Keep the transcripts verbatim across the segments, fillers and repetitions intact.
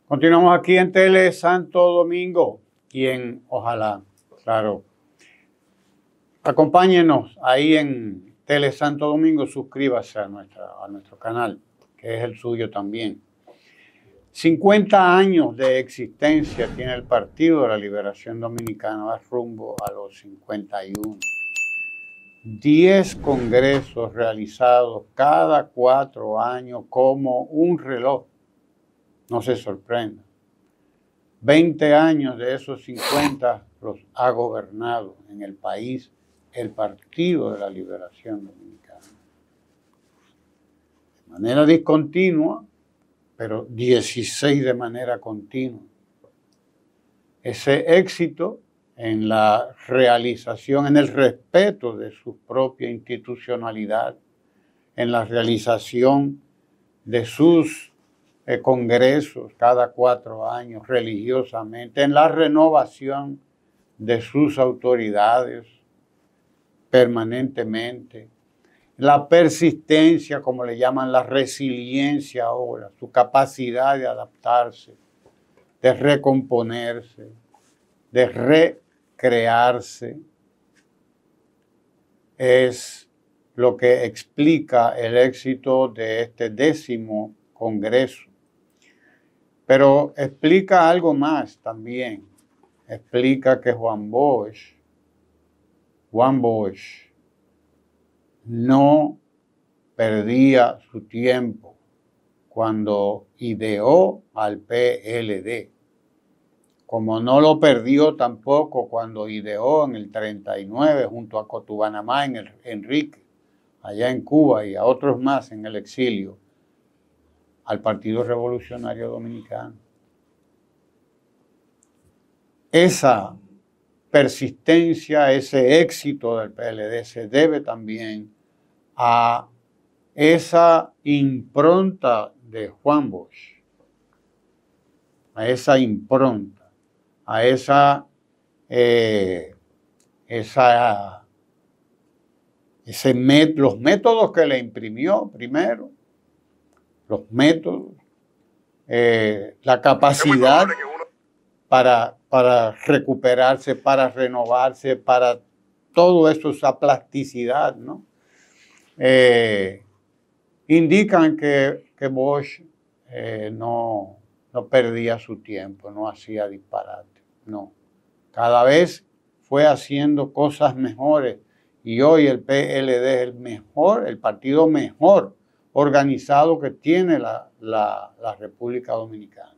Continuamos aquí en Tele Santo Domingo y en Ojalá, claro. Acompáñenos ahí en Tele Santo Domingo, suscríbase a, nuestra, a nuestro canal, que es el suyo también. cincuenta años de existencia tiene el Partido de la Liberación Dominicana, va rumbo a los cincuenta y uno. diez congresos realizados cada cuatro años como un reloj. No se sorprenda. veinte años de esos cincuenta los ha gobernado en el país el Partido de la Liberación Dominicana. De manera discontinua, pero dieciséis de manera continua. Ese éxito en la realización, en el respeto de su propia institucionalidad, en la realización de sus eh, congresos cada cuatro años religiosamente, en la renovación de sus autoridades permanentemente, la persistencia, como le llaman, la resiliencia ahora, su capacidad de adaptarse, de recomponerse, de recrearse, es lo que explica el éxito de este décimo congreso. Pero explica algo más también. Explica que Juan Bosch, Juan Bosch no perdía su tiempo cuando ideó al P L D, como no lo perdió tampoco cuando ideó en el treinta y nueve junto a Cotubanamá en el Enrique, allá en Cuba, y a otros más en el exilio, al Partido Revolucionario Dominicano. Esa persistencia, ese éxito del P L D se debe también a esa impronta de Juan Bosch, a esa impronta, a esa, eh, esa ese met, los métodos que le imprimió primero, los métodos, eh, la capacidad para, para recuperarse, para renovarse, para todo eso, esa plasticidad, ¿no? Eh, indican que, que Bosch eh, no, no perdía su tiempo, no hacía disparate, no. Cada vez fue haciendo cosas mejores y hoy el P L D es el mejor, el partido mejor organizado que tiene la, la, la República Dominicana.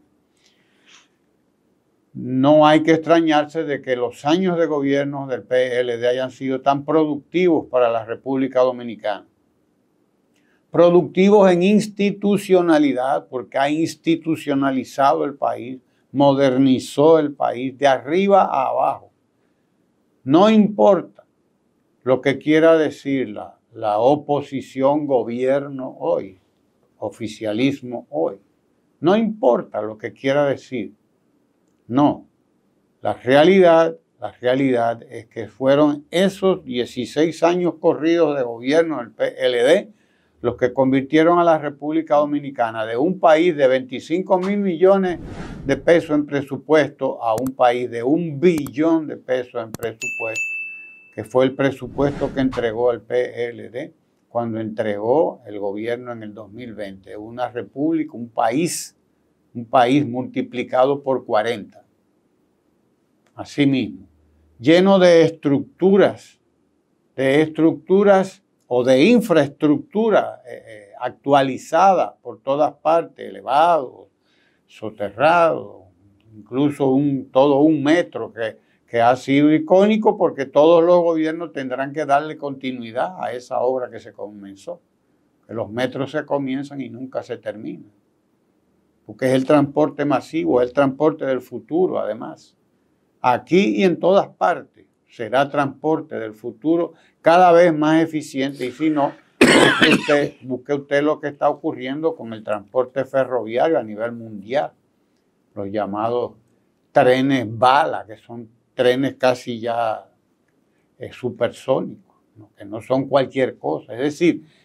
No hay que extrañarse de que los años de gobierno del P L D hayan sido tan productivos para la República Dominicana. Productivos en institucionalidad, porque ha institucionalizado el país, modernizó el país de arriba a abajo. No importa lo que quiera decir la, la oposición gobierno hoy, oficialismo hoy. No importa lo que quiera decir. No. La realidad, la realidad es que fueron esos dieciséis años corridos de gobierno del P L D los que convirtieron a la República Dominicana de un país de veinticinco mil millones de pesos en presupuesto a un país de un billón de pesos en presupuesto, que fue el presupuesto que entregó el P L D cuando entregó el gobierno en el dos mil veinte. Una república, un país, un país multiplicado por cuarenta. Así mismo, lleno de estructuras, de estructuras o de infraestructura eh, eh, actualizada por todas partes, elevados, soterrados, incluso un, todo un metro que, que ha sido icónico porque todos los gobiernos tendrán que darle continuidad a esa obra que se comenzó. Que los metros se comienzan y nunca se terminan. Porque es el transporte masivo, es el transporte del futuro además. Aquí y en todas partes será transporte del futuro cada vez más eficiente. Y si no, busque usted, busque usted lo que está ocurriendo con el transporte ferroviario a nivel mundial. Los llamados trenes bala, que son trenes casi ya eh, supersónicos, ¿no? Que no son cualquier cosa. Es decir,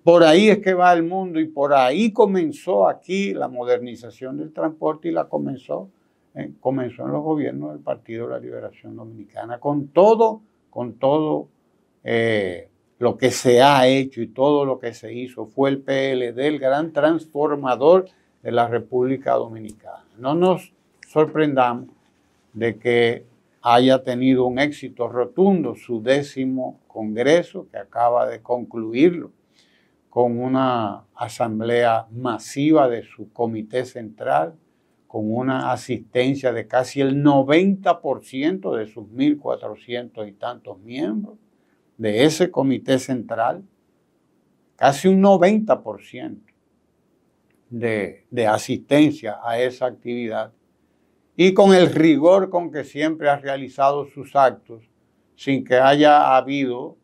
Por ahí es que va el mundo y por ahí comenzó aquí la modernización del transporte y la comenzó, eh, comenzó en los gobiernos del Partido de la Liberación Dominicana, con todo, con todo eh, lo que se ha hecho y todo lo que se hizo. Fue el P L D el gran transformador de la República Dominicana. No nos sorprendamos de que haya tenido un éxito rotundo su décimo congreso, que acaba de concluirlo, con una asamblea masiva de su comité central, con una asistencia de casi el noventa por ciento de sus mil cuatrocientos y tantos miembros de ese comité central, casi un noventa por ciento de, de asistencia a esa actividad, y con el rigor con que siempre ha realizado sus actos, sin que haya habido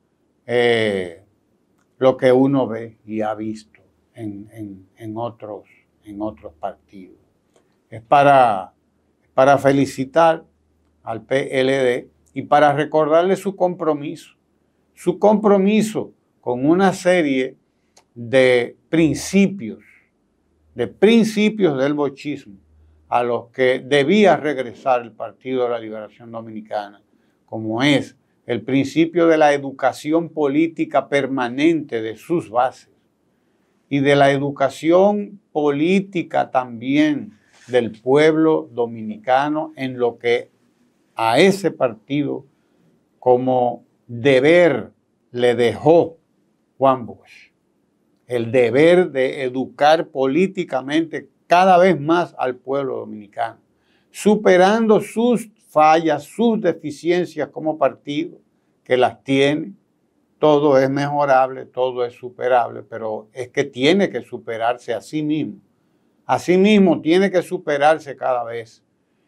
eh, lo que uno ve y ha visto en, en, en, otros, en otros partidos. Es para, para felicitar al P L D y para recordarle su compromiso, su compromiso con una serie de principios, de principios del bochismo, a los que debía regresar el Partido de la Liberación Dominicana, como es el principio de la educación política permanente de sus bases y de la educación política también del pueblo dominicano, en lo que a ese partido como deber le dejó Juan Bosch, el deber de educar políticamente cada vez más al pueblo dominicano, superando sus fallas, sus deficiencias como partido, que las tiene. Todo es mejorable, todo es superable, pero es que tiene que superarse a sí mismo. A sí mismo tiene que superarse cada vez.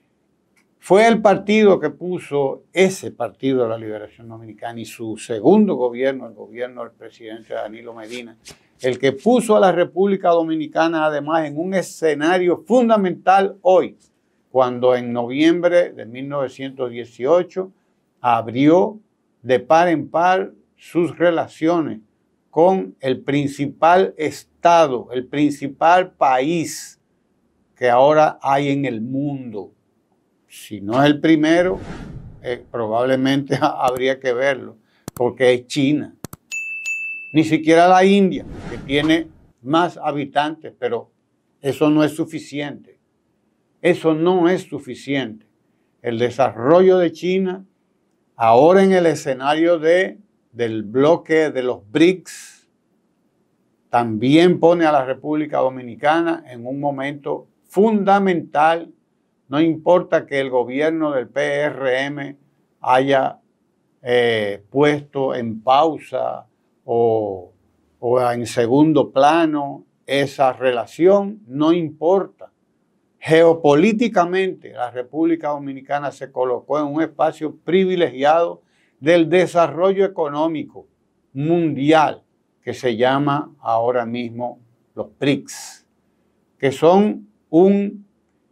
Fue el partido que puso, ese Partido de la Liberación Dominicana y su segundo gobierno, el gobierno del presidente Danilo Medina, el que puso a la República Dominicana además en un escenario fundamental hoy, cuando en noviembre de mil novecientos dieciocho abrió de par en par sus relaciones con el principal estado, el principal país que ahora hay en el mundo. Si no es el primero, eh, probablemente habría que verlo, porque es China. Ni siquiera la India, que tiene más habitantes, pero eso no es suficiente. Eso no es suficiente. El desarrollo de China, ahora en el escenario de, del bloque de los BRICS, también pone a la República Dominicana en un momento fundamental. No importa que el gobierno del P R M haya eh, puesto en pausa o, o en segundo plano esa relación, no importa. Geopolíticamente, la República Dominicana se colocó en un espacio privilegiado del desarrollo económico mundial, que se llama ahora mismo los BRICS, que son un,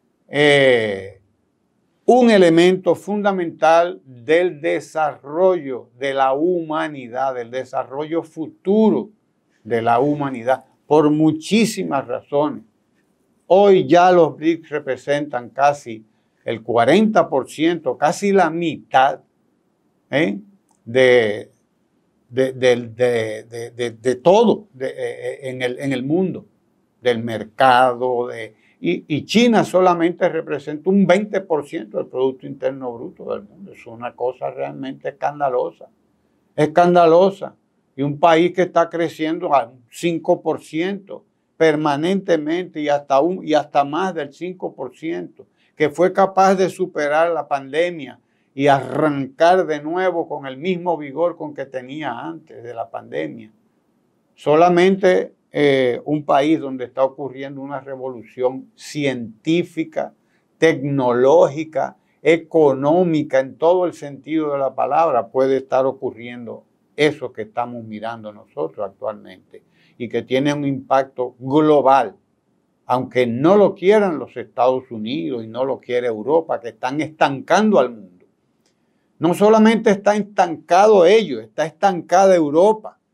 eh, un elemento fundamental del desarrollo de la humanidad, del desarrollo futuro de la humanidad, por muchísimas razones. Hoy ya los BRICS representan casi el cuarenta por ciento, casi la mitad ¿eh? de, de, de, de, de, de todo de, eh, en, el, en el mundo, del mercado. De, y, y China solamente representa un veinte por ciento del Producto Interno Bruto del mundo. Es una cosa realmente escandalosa. Escandalosa. Y un país que está creciendo al cinco por ciento. Permanentemente y hasta, un, y hasta más del cinco por ciento, que fue capaz de superar la pandemia y arrancar de nuevo con el mismo vigor con que tenía antes de la pandemia. Solamente eh, un país donde está ocurriendo una revolución científica, tecnológica, económica, en todo el sentido de la palabra, puede estar ocurriendo eso que estamos mirando nosotros actualmente, y que tiene un impacto global, aunque no lo quieran los Estados Unidos y no lo quiere Europa, que están estancando al mundo. No solamente está estancado ellos, está estancada Europa,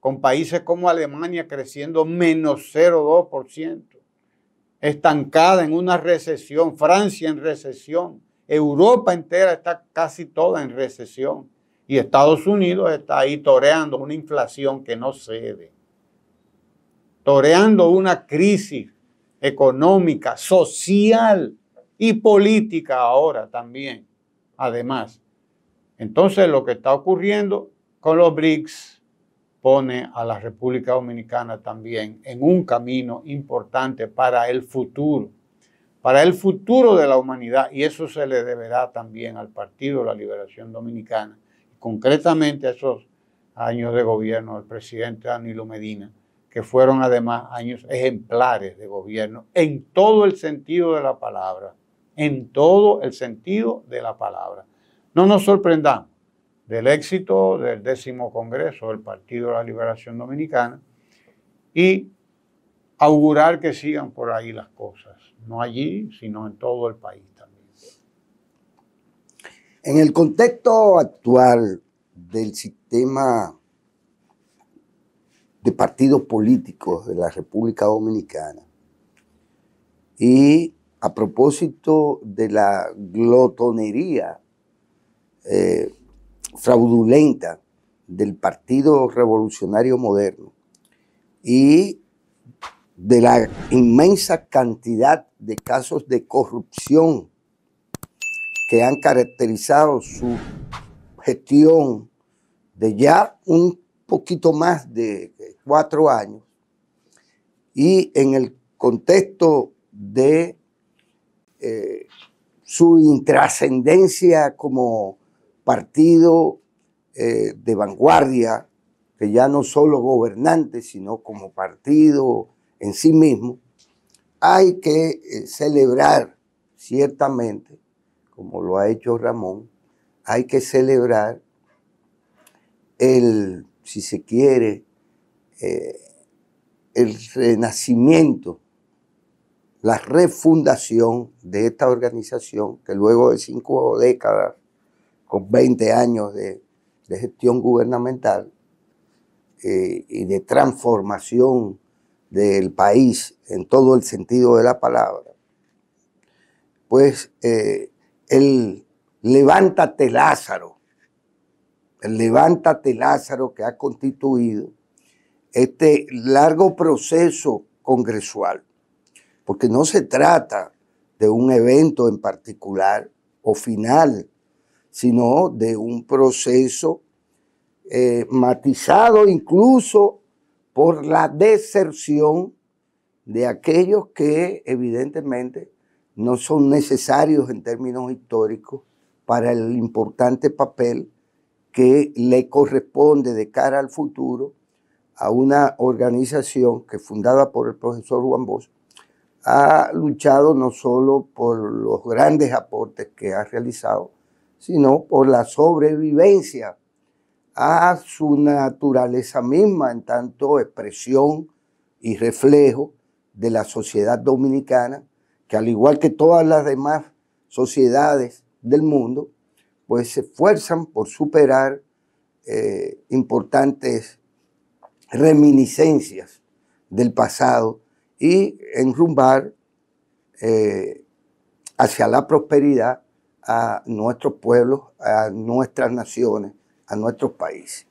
con países como Alemania creciendo menos cero coma dos por ciento, estancada en una recesión, Francia en recesión, Europa entera está casi toda en recesión y Estados Unidos está ahí toreando una inflación que no cede, toreando una crisis económica, social y política ahora también, además. Entonces lo que está ocurriendo con los B R I C S pone a la República Dominicana también en un camino importante para el futuro, para el futuro de la humanidad, y eso se le deberá también al Partido de la Liberación Dominicana, concretamente a esos años de gobierno del presidente Danilo Medina, que fueron además años ejemplares de gobierno en todo el sentido de la palabra, en todo el sentido de la palabra. No nos sorprendamos del éxito del décimo Congreso del Partido de la Liberación Dominicana y augurar que sigan por ahí las cosas, no allí, sino en todo el país también. En el contexto actual del sistema de partidos políticos de la República Dominicana y a propósito de la glotonería eh, fraudulenta del Partido Revolucionario Moderno y de la inmensa cantidad de casos de corrupción que han caracterizado su gestión de ya un poquito más de cuatro años, y en el contexto de eh, su intrascendencia como partido eh, de vanguardia, que ya no solo gobernante, sino como partido en sí mismo, hay que eh, celebrar ciertamente, como lo ha hecho Ramón, hay que celebrar el, si se quiere, eh, el renacimiento, la refundación de esta organización que luego de cinco décadas, con veinte años de, de gestión gubernamental eh, y de transformación del país en todo el sentido de la palabra, pues eh, el levántate Lázaro, el levántate Lázaro que ha constituido este largo proceso congresual, porque no se trata de un evento en particular o final, sino de un proceso eh, matizado incluso por la deserción de aquellos que evidentemente no son necesarios en términos históricos para el importante papel que le corresponde de cara al futuro a una organización que, fundada por el profesor Juan Bosch, ha luchado no solo por los grandes aportes que ha realizado, sino por la sobrevivencia a su naturaleza misma en tanto expresión y reflejo de la sociedad dominicana, que al igual que todas las demás sociedades del mundo, pues se esfuerzan por superar eh, importantes reminiscencias del pasado y enrumbar eh, hacia la prosperidad a nuestros pueblos, a nuestras naciones, a nuestros países.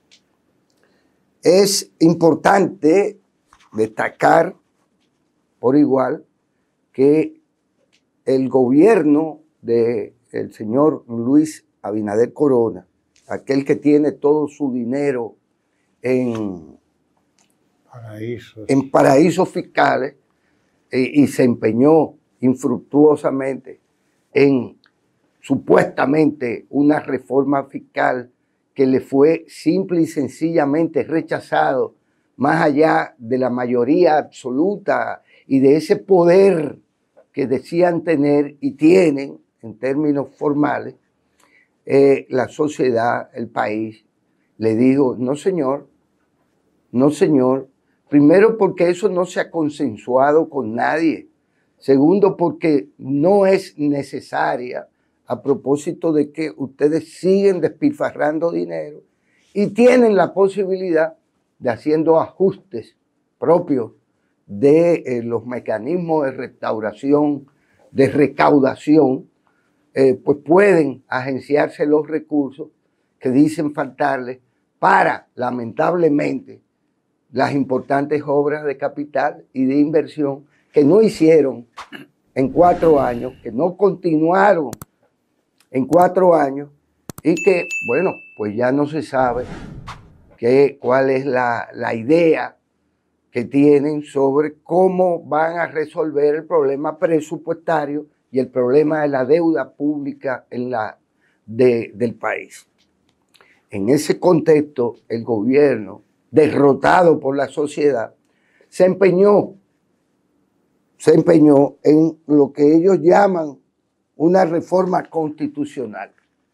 Es importante destacar por igual que el gobierno del señor Luis Abinader Corona, aquel que tiene todo su dinero en paraísos, en paraísos fiscales eh, y se empeñó infructuosamente en supuestamente una reforma fiscal que le fue simple y sencillamente rechazado, más allá de la mayoría absoluta y de ese poder que decían tener y tienen en términos formales, eh, la sociedad, el país, le digo, no señor, no señor, primero porque eso no se ha consensuado con nadie, segundo porque no es necesaria a propósito de que ustedes siguen despilfarrando dinero y tienen la posibilidad de haciendo ajustes propios de eh, los mecanismos de restauración, de recaudación, eh, pues pueden agenciarse los recursos que dicen faltarles para, lamentablemente, las importantes obras de capital y de inversión que no hicieron en cuatro años, que no continuaron en cuatro años y que, bueno, pues ya no se sabe qué, cuál es la, la idea que tienen sobre cómo van a resolver el problema presupuestario y el problema de la deuda pública en la, de, del país. En ese contexto, el gobierno, derrotado por la sociedad, se empeñó, se empeñó en lo que ellos llaman una reforma constitucional,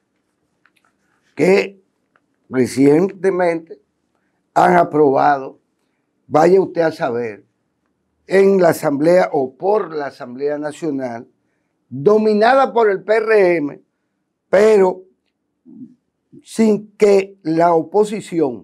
que recientemente han aprobado, vaya usted a saber, en la Asamblea o por la Asamblea Nacional, dominada por el P R M, pero sin que la oposición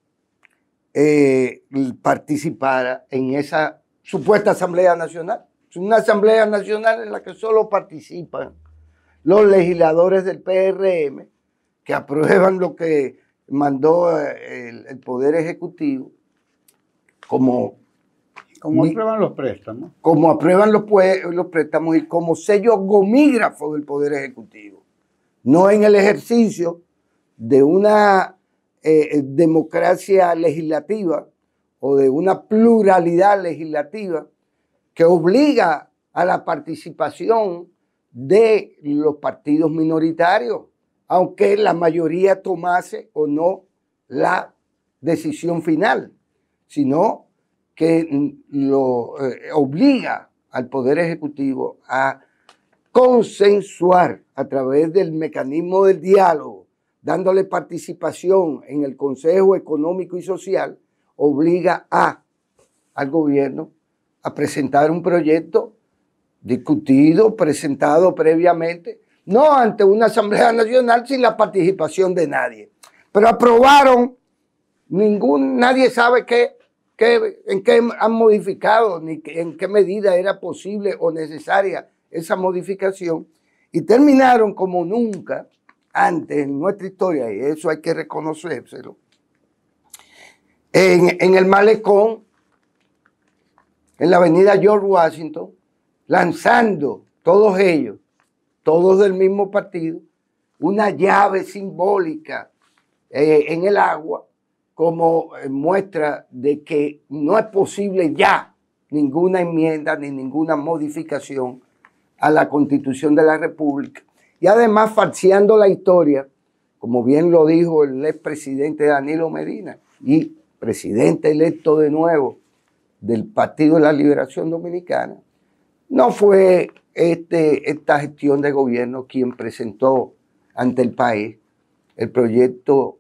eh, participara en esa supuesta Asamblea Nacional. Es una Asamblea Nacional en la que solo participan los legisladores del P R M que aprueban lo que mandó el, el Poder Ejecutivo, como, como aprueban los préstamos. Como aprueban los, los préstamos y como sello gomígrafo del Poder Ejecutivo. No en el ejercicio de una eh, democracia legislativa o de una pluralidad legislativa que obliga a la participación de los partidos minoritarios, aunque la mayoría tomase o no la decisión final, sino que lo eh, obliga al Poder Ejecutivo a consensuar a través del mecanismo del diálogo, dándole participación en el Consejo Económico y Social, obliga a, al gobierno a presentar un proyecto discutido, presentado previamente, no ante una Asamblea Nacional sin la participación de nadie. Pero aprobaron, ningún, nadie sabe qué, qué, en qué han modificado, ni en qué medida era posible o necesaria esa modificación, y terminaron como nunca antes en nuestra historia, y eso hay que reconocérselo, en, en el malecón, en la avenida George Washington, lanzando todos ellos, todos del mismo partido, una llave simbólica eh, en el agua como eh, muestra de que no es posible ya ninguna enmienda ni ninguna modificación a la Constitución de la República. Y además falseando la historia, como bien lo dijo el expresidente Danilo Medina y presidente electo de nuevo del Partido de la Liberación Dominicana, no fue este, esta gestión de gobierno quien presentó ante el país el proyecto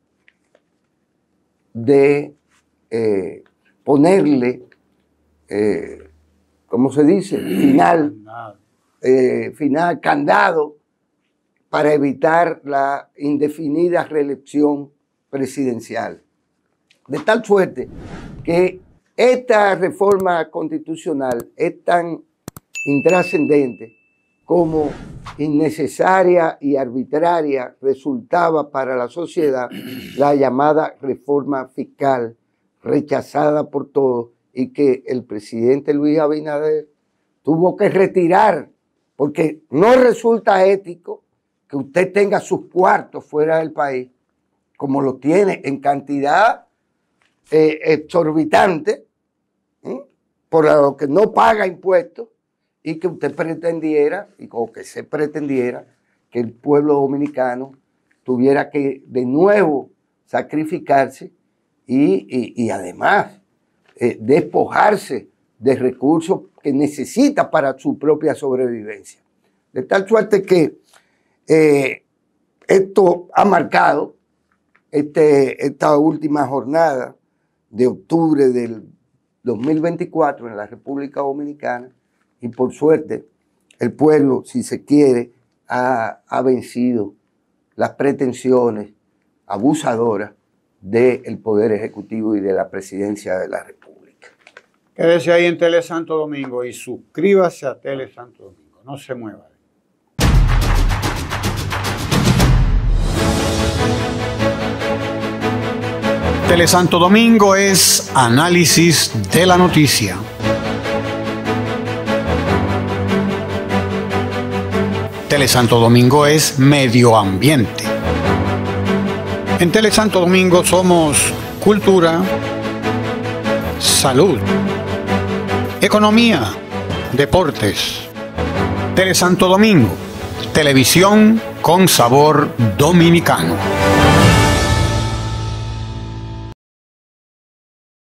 de eh, ponerle, eh, ¿cómo se dice? Final, eh, final, candado para evitar la indefinida reelección presidencial. De tal suerte que esta reforma constitucional es tan intrascendente como innecesaria y arbitraria resultaba para la sociedad la llamada reforma fiscal, rechazada por todos y que el presidente Luis Abinader tuvo que retirar, porque no resulta ético que usted tenga sus cuartos fuera del país, como lo tiene en cantidad eh, exorbitante, ¿eh? por lo que no paga impuestos, y que usted pretendiera, o que se pretendiera, que el pueblo dominicano tuviera que de nuevo sacrificarse y, y, y además eh, despojarse de recursos que necesita para su propia sobrevivencia. De tal suerte que eh, esto ha marcado este, esta última jornada de octubre del dos mil veinticuatro en la República Dominicana, y por suerte el pueblo, si se quiere, ha, ha vencido las pretensiones abusadoras del Poder Ejecutivo y de la Presidencia de la República. Quédese ahí en Tele Santo Domingo y suscríbase a Tele Santo Domingo. No se mueva. Tele Santo Domingo es análisis de la noticia. Tele Santo Domingo es medio ambiente. En Tele Santo Domingo somos cultura, salud, economía, deportes. Tele Santo Domingo, televisión con sabor dominicano.